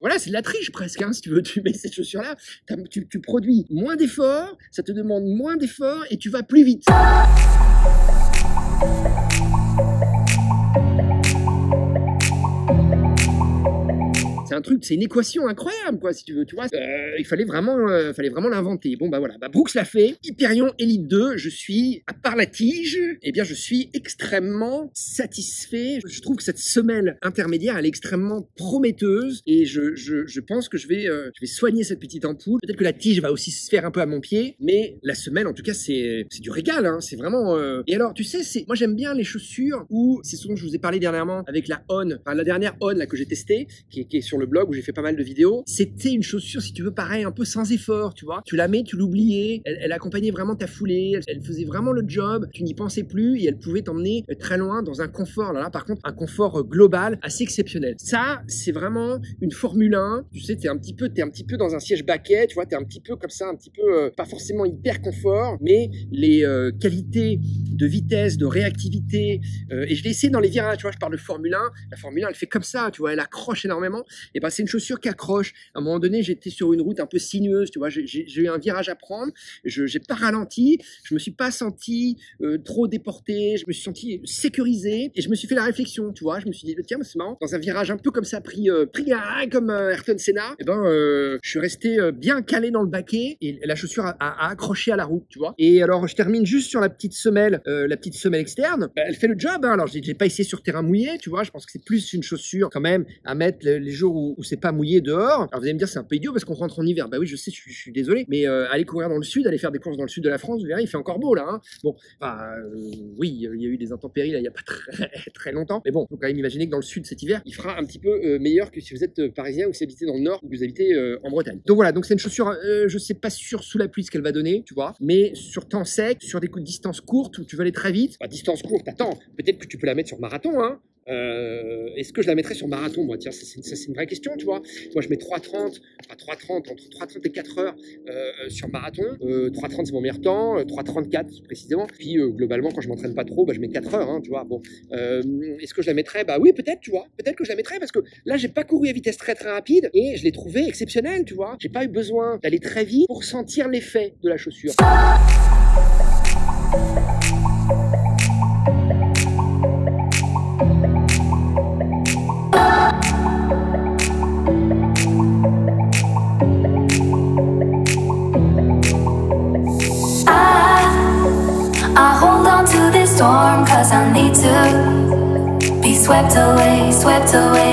voilà, c'est de la triche presque, hein, si tu veux. Tu mets ces chaussures-là, tu produis moins d'efforts, ça te demande moins d'efforts et tu vas plus vite. C'est un truc, c'est une équation incroyable, quoi, si tu veux, tu vois. Il fallait vraiment l'inventer. Bon, bah voilà, bah, Brooks l'a fait. Hyperion Elite 2, je suis, à part la tige, eh bien, je suis extrêmement satisfait. Je trouve que cette semelle intermédiaire, elle est extrêmement prometteuse et je pense que je vais soigner cette petite ampoule. Peut-être que la tige va aussi se faire un peu à mon pied, mais la semelle, en tout cas, c'est du régal, hein. C'est vraiment... Et alors, tu sais, moi, j'aime bien les chaussures où, c'est ce dont je vous ai parlé dernièrement avec la On, enfin, la dernière On, là, que j'ai testée, qui est sur le blog où j'ai fait pas mal de vidéos. C'était une chaussure, si tu veux, pareil, un peu sans effort, tu vois. Tu la mets, tu l'oubliais, elle accompagnait vraiment ta foulée, elle faisait vraiment le job, tu n'y pensais plus et elle pouvait t'emmener très loin dans un confort. Là, par contre, un confort global assez exceptionnel. Ça, c'est vraiment une Formule 1. Tu sais, t'es un petit peu dans un siège baquet, tu vois, t'es un petit peu comme ça, un petit peu, pas forcément hyper confort, mais les qualités de vitesse, de réactivité, et je l'ai essayé dans les virages, tu vois, je parle de Formule 1. La Formule 1, elle fait comme ça, tu vois, elle accroche énormément. Et ben, c'est une chaussure qui accroche. À un moment donné, j'étais sur une route un peu sinueuse, tu vois, j'ai eu un virage à prendre, j'ai pas ralenti, je me suis pas senti trop déporté, je me suis senti sécurisé et je me suis fait la réflexion, tu vois, je me suis dit, tiens, c'est marrant, dans un virage un peu comme ça, pris comme Ayrton Senna, et ben, je suis resté bien calé dans le baquet et la chaussure a accroché à la route, tu vois. Et alors, je termine juste sur la petite semelle externe, ben, elle fait le job, hein. Alors, j'ai pas essayé sur terrain mouillé, tu vois, je pense que c'est plus une chaussure quand même à mettre les jours où c'est pas mouillé dehors. Alors vous allez me dire c'est un peu idiot parce qu'on rentre en hiver. Bah oui, je sais, je suis désolé, mais aller courir dans le sud, aller faire des courses dans le sud de la France, vous verrez, il fait encore beau là, hein. Bon, oui, il y a eu des intempéries là il y a pas très longtemps, mais bon, faut quand même imaginer que dans le sud cet hiver, il fera un petit peu meilleur que si vous êtes parisien ou si vous habitez dans le nord ou que vous habitez en Bretagne. Donc voilà, donc c'est une chaussure, je sais pas sûr sous la pluie ce qu'elle va donner, tu vois, mais sur temps sec, sur des distances courtes où tu veux aller très vite, bah, distance courte, attends, peut-être que tu peux la mettre sur marathon, hein. Est-ce que je la mettrais sur marathon, moi? Tiens, c'est une vraie question, tu vois. Moi, je mets 3,30, entre 3,30 et 4 heures sur marathon. 3,30, c'est mon meilleur temps, 3,34 précisément. Puis, globalement, quand je m'entraîne pas trop, bah, je mets 4 heures, hein, tu vois. Bon, est-ce que je la mettrais? Bah oui, peut-être, tu vois. Peut-être que je la mettrais parce que là, j'ai pas couru à vitesse très rapide et je l'ai trouvé exceptionnelle, tu vois. J'ai pas eu besoin d'aller très vite pour sentir l'effet de la chaussure. I hold on to this storm 'cause I need to be swept away